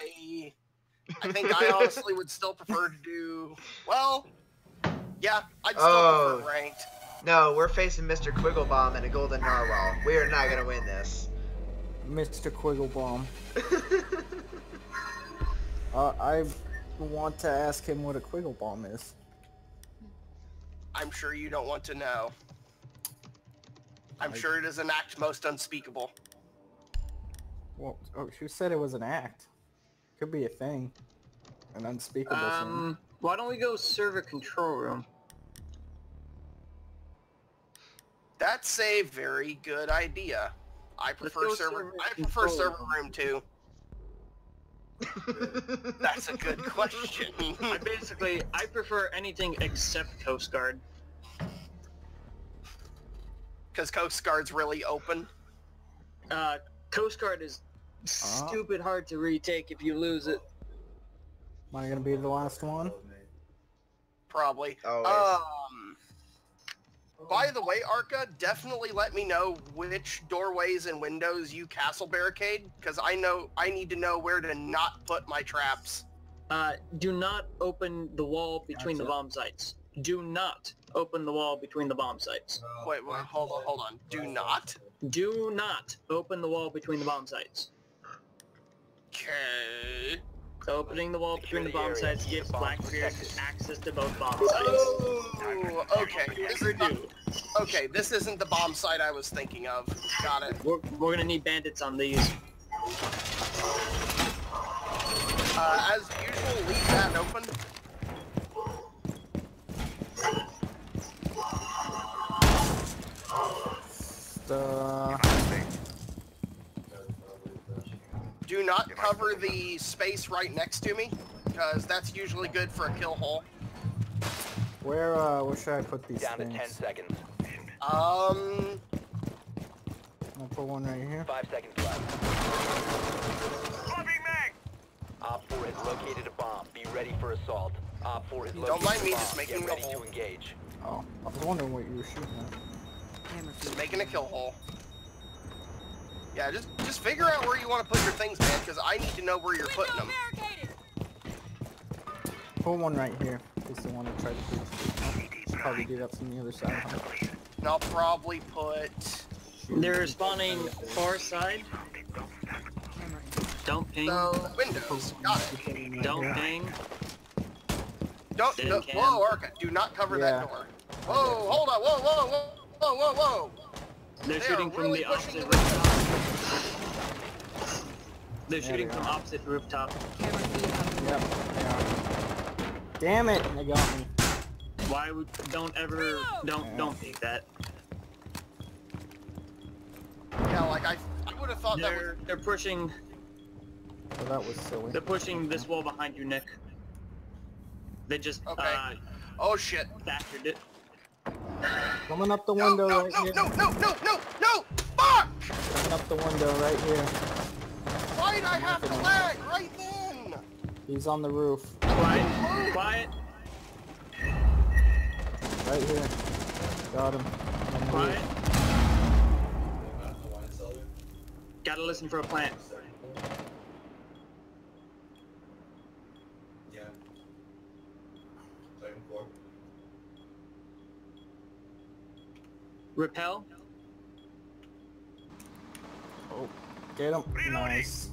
I think I honestly would still prefer to do... Well, yeah, I'd still prefer ranked. No, we're facing Mr. Quigglebomb and a Golden Narwhal. We are not going to win this. Mr. Quigglebomb. I want to ask him what a Quigglebomb is. I'm sure you don't want to know. I'm sure it is an act most unspeakable. Well, who said it was an act? Could be a thing. An unspeakable thing. Why don't we go server control room? That's a very good idea. I prefer server room too. That's a good question. I prefer anything except Coast Guard. Because Coast Guard's really open. Coast Guard is stupid hard to retake if you lose it. Am I gonna be the last one? Probably. By the way, Arca, definitely let me know which doorways and windows you castle barricade, because I need to know where to not put my traps. Do not open the wall between the bomb sites. Do not open the wall between the bomb sites. Wait, hold on. Do not? Do not open the wall between the bomb sites. Okay. Opening the wall between the bomb sites gives Blackbeard access to both bomb sites. Ooh, okay. This isn't the bomb site I was thinking of. Got it. We're gonna need bandits on these. As usual, leave that open. Do not cover the space right next to me, because that's usually good for a kill hole. Where should I put these Down things? to 10 seconds. I'll put one right here. 5 seconds left. Op 4 has located a bomb. Be ready for assault. Op 4 has located Don't mind me, a bomb. just making Get a ready hole. to engage. Oh, I was wondering what you were shooting at. Just making a kill hole. Yeah, just figure out where you want to put your things, man, because I need to know where you're putting them. Put one right here. In case they want to try to do it. Probably do that from the other side. And I'll probably put... They're spawning far side. Don't ping. The windows. Got it. Don't ping. Whoa, Arca, do not cover that door. Whoa, hold on, whoa. They're shooting from the opposite rooftop. They're shooting from opposite rooftop. Yep, yeah. Damn it, they got me. Why would don't peek that. Yeah, like I would have thought They're pushing. Oh, that was silly. They're pushing this wall behind you, Nick. They just oh shit. factored it. Coming up the window right here. No! Fuck! Coming up the window right here. Why'd I have to lag right then? He's on the roof. Quiet. Right here. Got him. Quiet. Gotta listen for a plant. Yeah. Second floor. Repel. Oh, get him. Nice.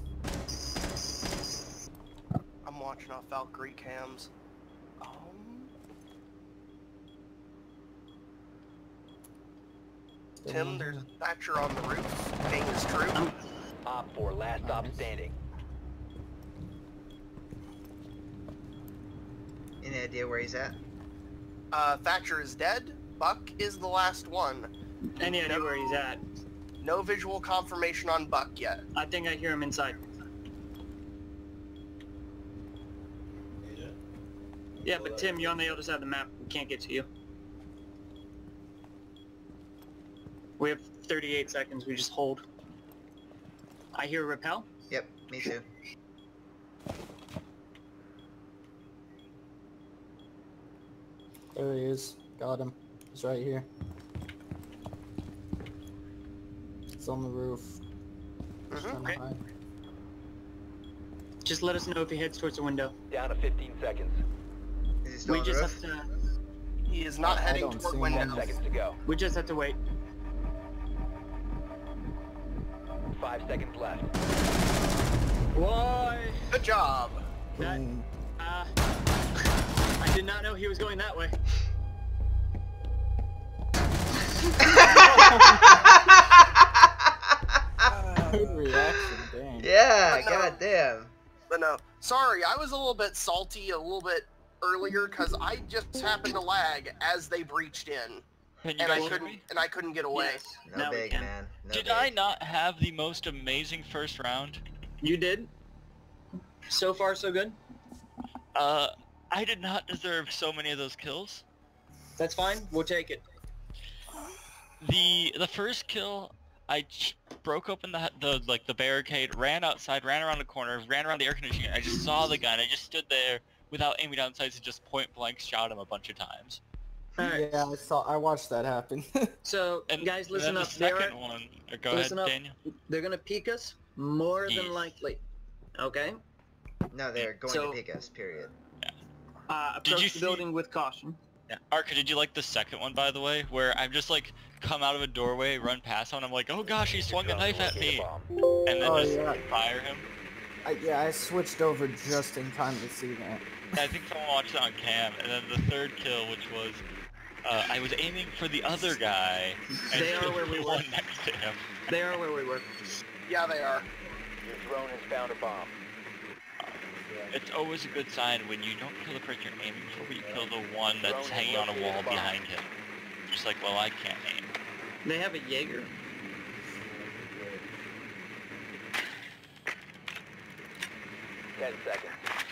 I'm watching off Valkyrie cams. Tim, there's a Thatcher on the roof. Ping is true. Op 4, last stop standing. Any idea where he's at? Thatcher is dead. Buck is the last one. Any idea where he's at? No visual confirmation on Buck yet. I think I hear him inside. Yeah, but Tim, you're on the other side of the map. We can't get to you. We have 38 seconds. We just hold. I hear repel. Yep, me too. There he is. Got him. He's right here. He's on the roof. He's trying to hide. Just let us know if he heads towards the window. Down to 15 seconds. Is he still We on the just roof? have to. He is not I heading don't toward see him. 10 windows. seconds to go. We just have to wait. 5 seconds left. Why? Good job. That, Boom. I did not know he was going that way. Good reaction, dang. Yeah, But no. goddamn. But no, sorry, I was a little bit salty a little bit earlier because I just happened to lag as they breached in, Can you and I guys hear couldn't me? get away. Yes. No Now we big, can. man. No Did big. I not have the most amazing first round? You did. So far, so good. I did not deserve so many of those kills. That's fine. We'll take it. The first kill, broke open the barricade, ran outside, ran around the corner, ran around the air conditioning. I just saw the guy, and I just stood there without aiming down sights and just point blank shot him a bunch of times. Alright. Yeah, I watched that happen. So, And guys, then listen the up. They're, second one. Go ahead, listen up. Daniel. they're gonna peek us more Yes. than likely. Okay. No, they're going So- to pick us, period. Did Approach you the see- building with caution. Yeah. Arca, did you like the second one, by the way, where I've just like come out of a doorway, run past him, and I'm like, oh gosh, he swung a knife at me, and then Oh, just yeah. fire him. I switched over just in time to see that. I think someone watched it on cam, and then the third kill, which was, I was aiming for the other guy, and They are where we the were. one next to him. They are where we were. Yeah, they are. Your drone has found a bomb. It's always a good sign when you don't kill the person you're aiming for, but you kill the one that's hanging on a wall behind him. Just like, well, I can't aim. They have a Jaeger. Ten seconds.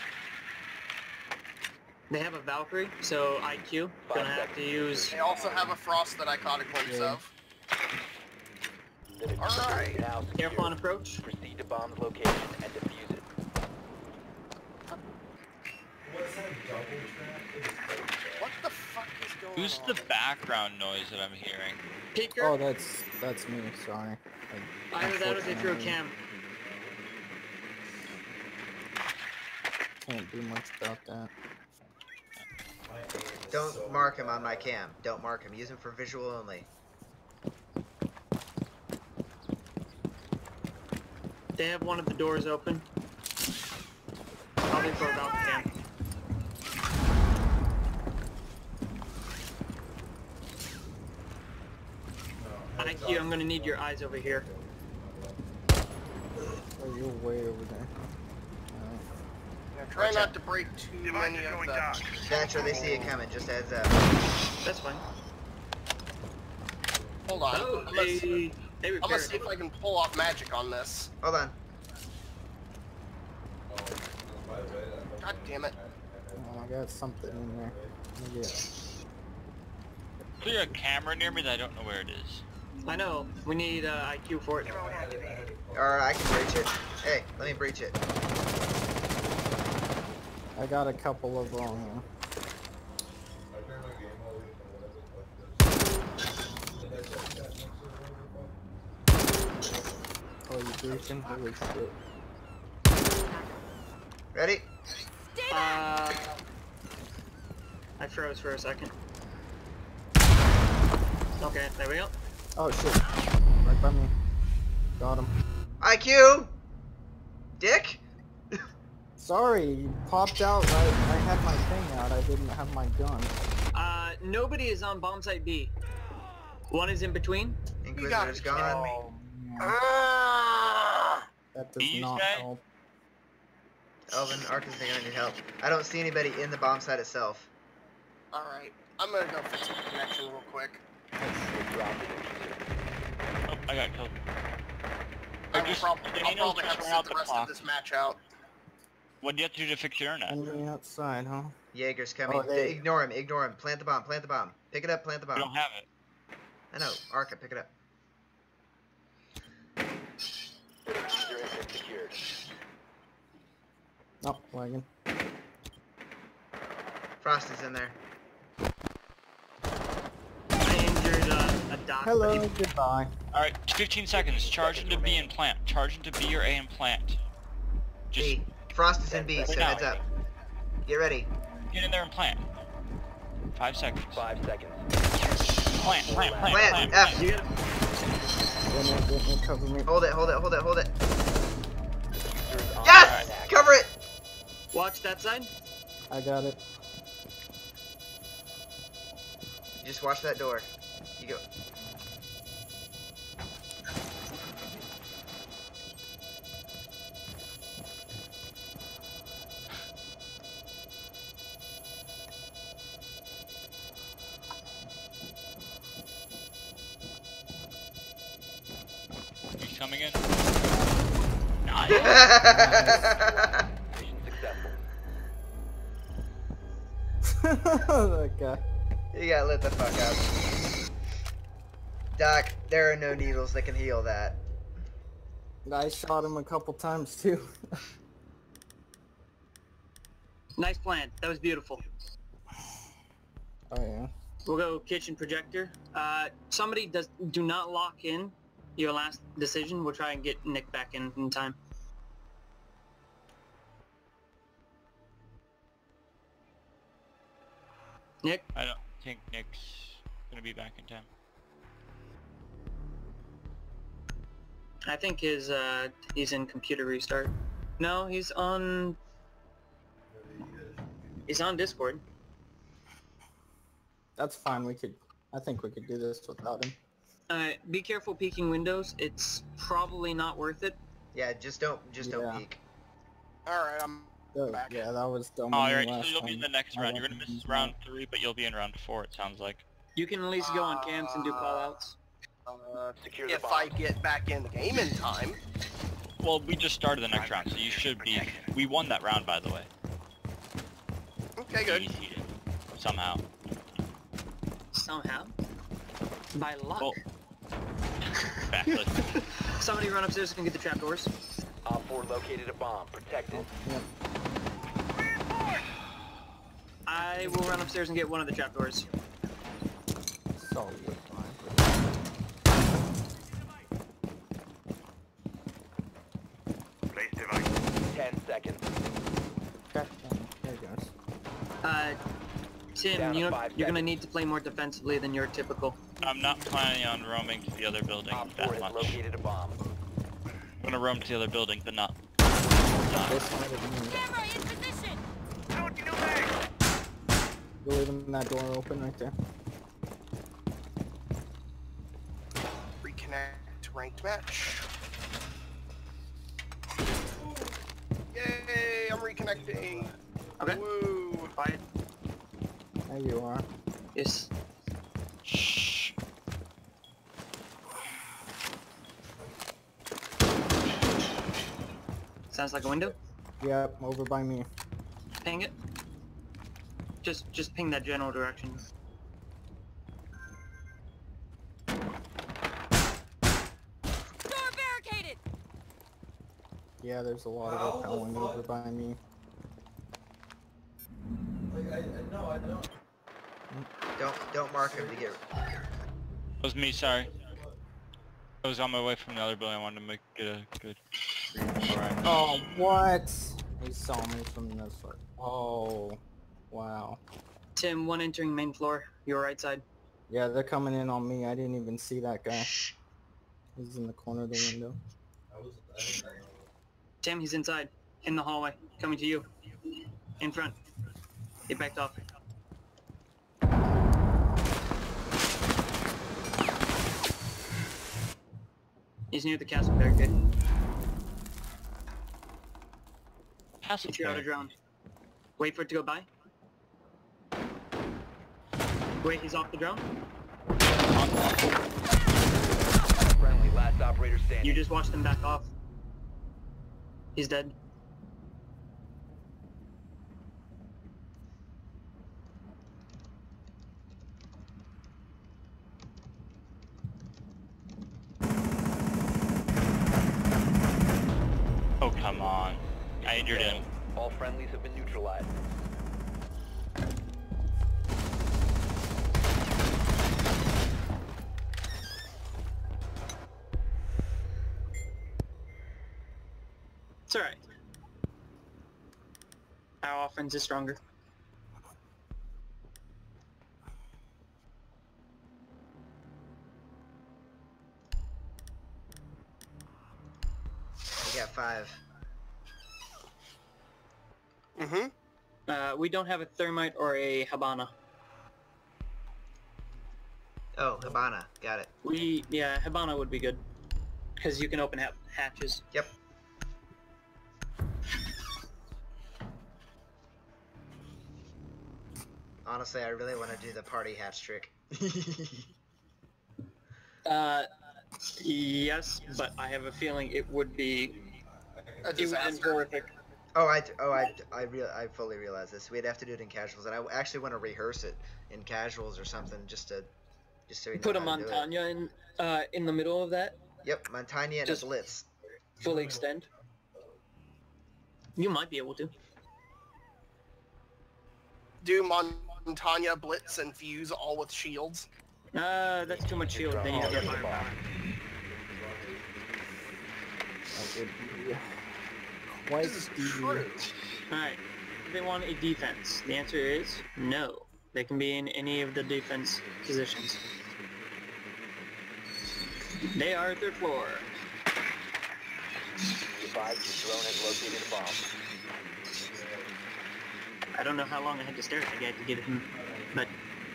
They have a Valkyrie, so IQ. Gonna have to use. They also have a Frost that I caught a glimpse Yeah. of. The diffuser is Alright. now secured. Careful on approach. Proceed to bomb's location and defuse it. What the fuck is going Who's on? the background noise that I'm hearing? Peeker. Oh, that's me. Sorry. Either that or they threw a cam. Can't do much about that. Don't mark him on my cam. Don't mark him. Use him for visual only. They have one of the doors open. Probably for a Valkyrie cam. IQ, I'm gonna need your eyes over here. Oh, you're way over there. Yeah, try not to break too many of the... That's where they see it coming. Just heads up. That's fine. Hold on. Oh, I'm gonna they I'm gonna repaired see it. if I can pull off magic on this. Hold on. God damn it. Oh, I got something in there. Yeah. Is there a camera near me that I don't know where it is? I know. We need IQ for it. Or I can breach it. Hey, let me breach it. I got a couple of them. Oh, you breaching? Holy shit. Ready? I froze for a second. Okay, there we go. Oh shit. Right by me. Got him. IQ! Dick? Sorry, you popped out right. I had my thing out. I didn't have my gun. Nobody is on bomb site B. One is in between. Inquisitor's gone. Oh, man. Ah! That does These not guys? help. Elvin, Ark is gonna need help. I don't see anybody in the bomb site itself. Alright, I'm gonna go fix my connection real quick. Drop the diffuser. Oh, I got killed. I'll just- probably Daniel, have to just sit round the the rest clock. of this match out. What do you have to do to fix your internet? Enemy outside, huh? Jaeger's coming. Oh, they- Ignore him, ignore him. Plant the bomb, plant the bomb. Pick it up, plant the We don't bomb. have it. I know, Arca, pick it up. The diffuser has been secured. Oh, wagon. Frost is in there. I injured a doc. Hello, but goodbye. Alright, 15 seconds. Charge into B and plant. Charge into B or A and plant. Just B. Frost is in B, so Now. heads up. Get ready. Get in there and plant. 5 seconds. 5 seconds. Plant. Plant, F. You gotta... Get me, cover me. Hold it, hold it, hold it, hold it. Diffuser's on Yes! attack. Cover it! Watch that side. I got it. Just watch that door. You go. He's coming in. Nice. Mission successful. That guy. You got lit the fuck up. Doc, there are no needles that can heal that. I shot him a couple times too. Nice plan. That was beautiful. Oh yeah. We'll go kitchen projector. Somebody do not lock in your last decision. We'll try and get Nick back in time. Nick? I don't think Nick's gonna be back in time. I think he's in computer restart. No, he's on Discord. That's fine. I think we could do this without him. Be careful peeking windows. It's probably not worth it. Yeah, just don't Yeah. peek. Alright, I'm back. Yeah, that was dumb. Oh, of me alright, so last you'll be in time. the next I round. You're don't gonna miss think round 3, but you'll be in round 4, it sounds like. You can at least go on cams and do callouts. Secure the If bomb. I get back in the game in time. Well, we just started the next round, so you should be... We won that round, by the way. Okay, good. Easy. Somehow. Somehow. By luck. Well, backlist. Somebody run upstairs and get the trapdoors. Op 4 located a bomb. Protect it. Yep. I will run upstairs and get one of the trapdoors. So you're fine. 10 seconds. Okay, there he goes. Tim, Down to you're 5 gonna seconds. need to play more defensively than your typical. I'm not planning on roaming to the other building Op 4 that has much. located a bomb. I'm gonna roam to the other building, but not... This side of me. Camera in position! You're leaving that door open right there. Reconnect ranked match. Yay, I'm reconnecting. Okay. Woo. Quiet. There you are. Yes. Shh. Sounds like a window. Yep, over by me. Ping it. Just ping that general direction. Door barricaded! Yeah, there's a lot of repelling over by me. Don't mark him to get. That was me, sorry. I was on my way from the other building, I wanted to get a good... Alright. Oh, what? He saw me from this side. Oh, wow. Tim, one entering main floor, your right side. Yeah, they're coming in on me. I didn't even see that guy. He's in the corner of the window. Tim, he's inside, in the hallway, coming to you. In front. He backed off. He's near the castle barricade. Castle Get you out of Bear. drone. Wait for it to go by. Wait, he's off the drone? Friendly, last operator standing. You just watched him back off. He's dead. Oh, come on. I injured him. All friendlies have been neutralized. It's alright. Our offense is stronger. We got 5. Mm-hmm. We don't have a thermite or a Habana. Oh, Habana. Got it. Yeah, Habana would be good. Because you can open hatches. Yep. Honestly, I really want to do the party hatch trick. Yes, but I have a feeling it would be... A It would be disaster. horrific. I fully realize this. We'd have to do it in casuals, and I actually want to rehearse it in casuals or something, just so we know Put a how to do it. Montagna in the middle of that. Yep, Montagna and Just- a Blitz. Fully extend. You might be able to. Do Montagna, Blitz, and Fuse all with shields? That's too much shield. Then you have to get firepower. That would be quite This is easy. true. Alright. They want a defense. The answer is no. They can be in any of the defense positions. They are at their floor. Advise your drone has located a bomb. I don't know how long I had to stare at the guy to get him, but...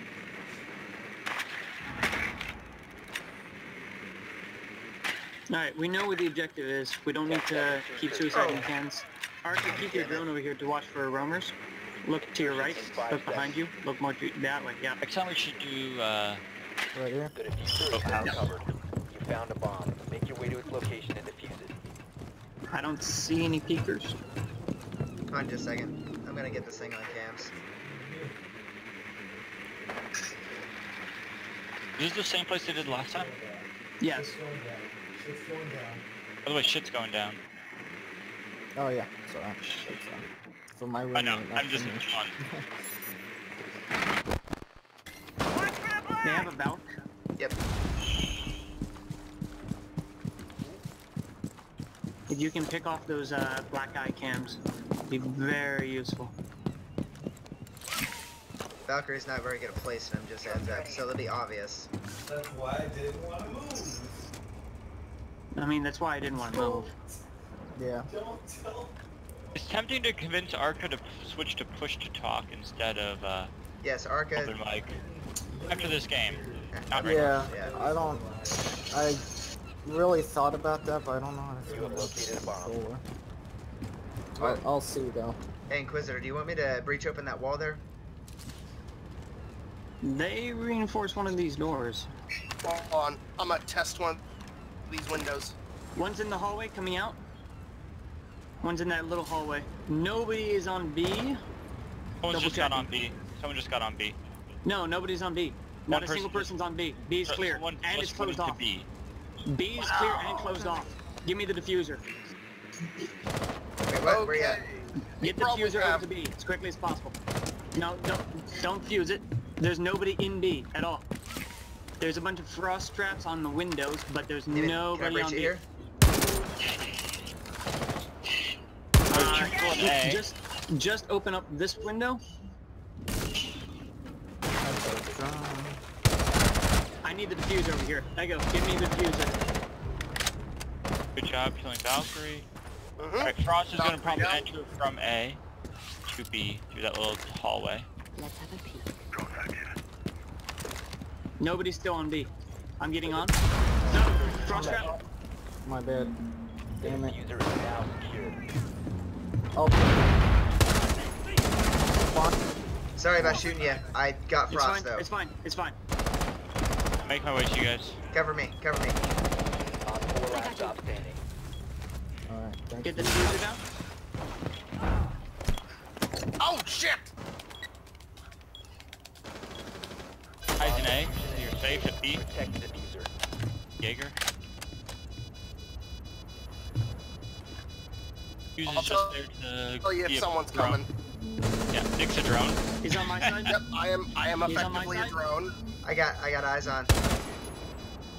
Alright, we know what the objective is. We don't need to keep suiciding cans. Archer, keep your drone over here to watch for roamers. Look to your right, look behind you, look more to that way, yeah. Next time we should do, Right here. The diffuser is now covered. You found a bomb. Make your way to its location and defuse it. I don't see any peekers. Come on, just a second. I'm gonna get this thing on cams. Is this the same place they did last time? Yes. By the way, shit's going down. Oh yeah, sorry. For my room. I know, I'm just fun. They have a Valk. Yep. If you can pick off those black eye cams, it'd be very useful. Valkyrie's not very good at placing them, just heads up, so it'll be obvious. That's why I didn't want to move. I mean, that's why I didn't want to move. Yeah. Don't tell. It's tempting to convince Arca to switch to push to talk instead of Yes, Arca. open mic after this game. Yeah, Yeah. I really thought about that, but I don't know how to You have located a bomb. controller. I'll see though. Hey, Inquisitor, do you want me to breach open that wall there? They reinforced one of these doors. Hold on. I'm gonna test one of these windows. One's in the hallway coming out. One's in that little hallway. Nobody is on B. Someone Double just got on checking. B. Someone just got on B. No, nobody's on B. Not One a single person- person's on B. B is So clear. someone And it's just went closed into off. B. B is clear and closed off. Give me the diffuser. Wait, what? Where you at? Get the probably diffuser have- over to B as quickly as possible. No, don't fuse it. There's nobody in B at all. There's a bunch of frost traps on the windows, but there's Can I nobody breach on it B. here? Triple and A. Just open up this window. I need the diffuser over here. There you go. Give me the diffuser. Good job killing Valkyrie. Mm-hmm. Alright, Frost is gonna Valkyrie probably down. enter from A to B through that little hallway. Let's have a peek. Nobody's still on B. I'm getting on. No, frost trap. My bad. The Damn it. diffuser is now secured. Oh. Fuck. Sorry about shooting you. I got It's frost fine. though. It's fine. It's fine. Make my way to you guys. Cover me. Cover me. On 4 last stop standing. Alright, thank Get you. the diffuser down. Oh shit! High's in A, so you're safe at B. Protect the diffuser. Jaeger. Fuse I'll is just there to Tell you be if a someone's drone. coming. Yeah, Nick's a drone. He's on my side. Yep, I am He's on my effectively a side? drone. I got eyes on.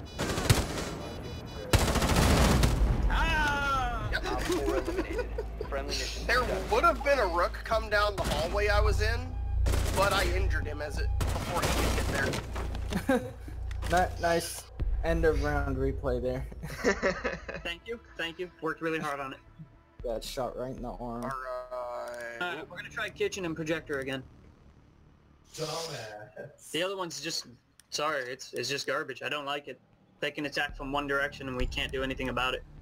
Ah! Yep. Op 4 eliminated. Friendly mission There success. would have been a rook come down the hallway I was in, but I injured him before he could get there. Nice end of round replay there. Thank you. Thank you. Worked really hard on it. Got shot right in the arm. Alright. We're gonna try kitchen and projector again. Dumbass. The other one's just, sorry, it's just garbage. I don't like it. They can attack from one direction and we can't do anything about it.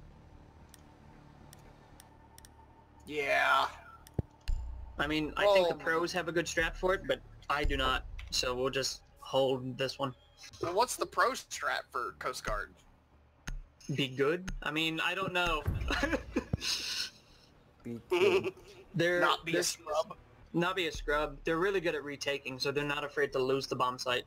Yeah. I mean, I think the Well- pros have a good strat for it, but I do not. So we'll just hold this one. Well, what's the pro strat for Coast Guard? Be good? I mean, I don't know. Be good. they're Not be they're- a scrub. Not be a scrub. They're really good at retaking, so they're not afraid to lose the bomb site.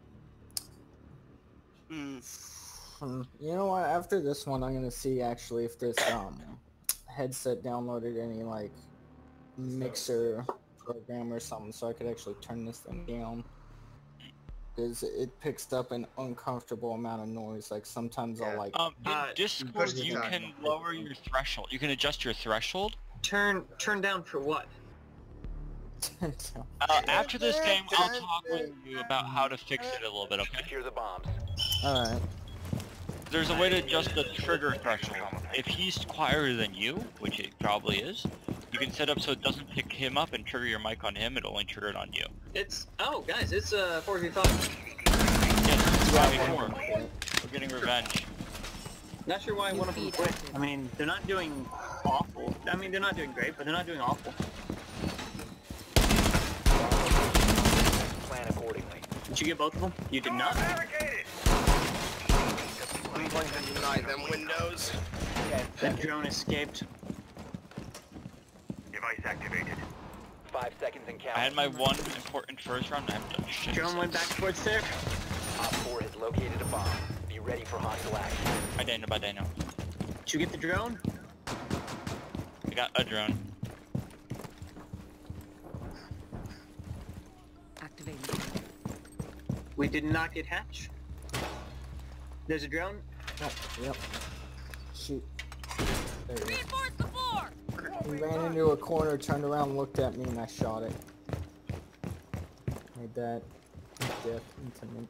Hmm. You know what? After this one, I'm gonna see actually if this headset downloaded any like mixer program or something, so I could actually turn this thing down. Because it picks up an uncomfortable amount of noise. Like sometimes I'll like. In Discord, push the you time. can lower your threshold. You can adjust your threshold. Turn down for what? After this game, I'll talk with you about how to fix it a little bit, okay? Secure the bombs. Alright. There's a way to adjust the trigger threshold. If he's quieter than you, which it probably is, you can set up so it doesn't pick him up and trigger your mic on him, it'll only trigger it on you. Oh guys, it's 4v5. Yes, it's 5v4. We're getting revenge. Not sure why one of them quit. I mean, they're not doing awful. I mean, they're not doing great, but they're not doing awful. Plan accordingly. Did you get both of them? You did not? I'm going to deny them windows. That drone escaped. Device activated. 5 seconds and count. I had my one important first round, and I haven't done shit. Drone went back towards there. Op 4 has located a bomb. Be ready for hostile action. By Dano. Did you get the drone? I got a drone. Activating. We did not get hatch. There's a drone. Oh, yep. Shoot. There he is. Reinforce the floor! He ran into a corner, turned around, looked at me, and I shot it. Made that death intimate.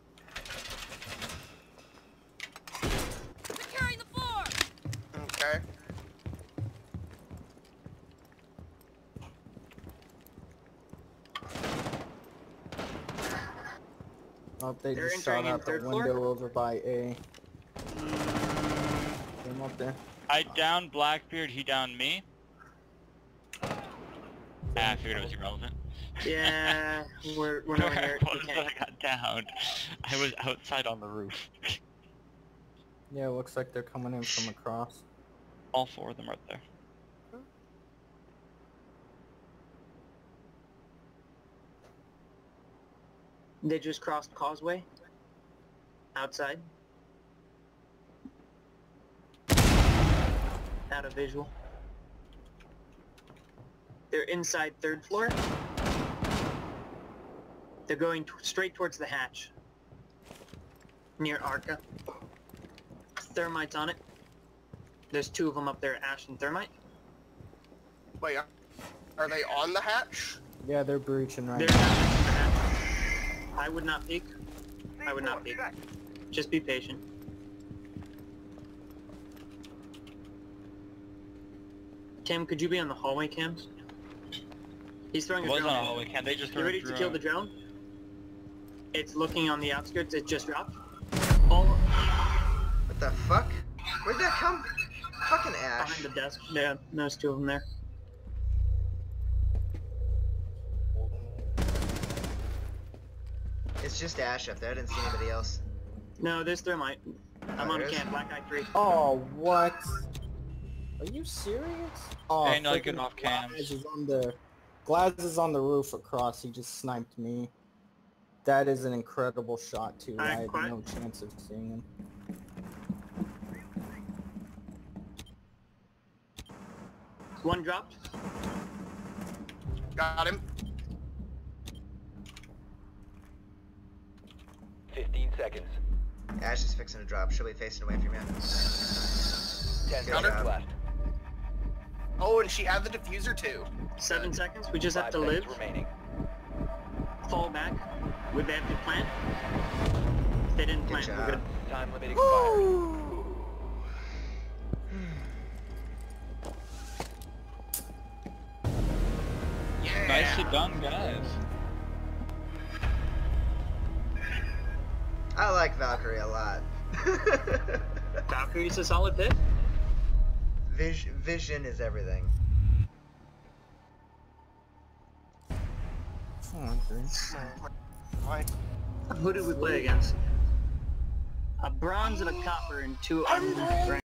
Securing the floor! Okay. Oh, they They're just shot entering in out the third floor? window over by A. Came up there. I downed Blackbeard, he downed me. I figured it was irrelevant. Yeah, we're not Where here. was We that can't. I got downed? I was outside on the roof. Yeah, it looks like they're coming in from across. All four of them are there. They just crossed causeway. Outside. Out of visual. They're inside third floor. They're going straight towards the hatch. Near Arca. Thermite's on it. There's two of them up there, Ash and Thermite. Wait, are they on the hatch? Yeah, they're breaching right They're now. not in the hatch. I would not peek. I would not peek. Just be patient. Tim, could you be on the hallway cams? He's throwing It a was drone. on a hallway cam, they just You threw ready a to kill the drone. drone? It's looking on the outskirts. It just dropped. Oh, What the fuck? Where'd that come? Fucking behind Ash. the desk. Yeah, there's two of them there. It's just Ash up there. I didn't see anybody else. No, there's Thermite. I'm Oh, on there is? camp, Black Eye 3. Oh, what? Are you serious? Oh, Hey, no, frickin' get off cams. Glaz is on the roof across. He just sniped me. That is an incredible shot too. I Alright, had quiet. no chance of seeing him. One dropped. Got him. 15 seconds. Ash is fixing to drop. She'll be facing away from you. 10 Good seconds job. left. Oh, and she had the diffuser too. 7 seconds. We just have 5 to live. seconds remaining. Fall back. Would they have to plant? If they didn't plant, we're job. good. Time limit expired. Nicely done, guys. I like Valkyrie a lot. Valkyrie's a solid pick. Vision is everything. Who did we play against? A bronze and a copper and 2 unranked.